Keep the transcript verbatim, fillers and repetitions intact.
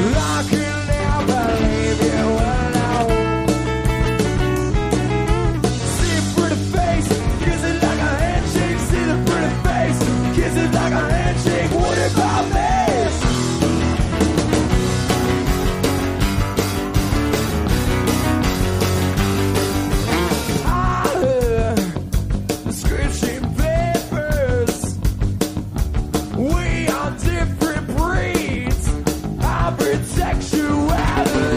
I can never leave you alone. See a pretty face, kiss it like a handshake. See the pretty face, kiss it like a handshake. What about me? I heard the scratching papers. We are different breeds. I protect you out of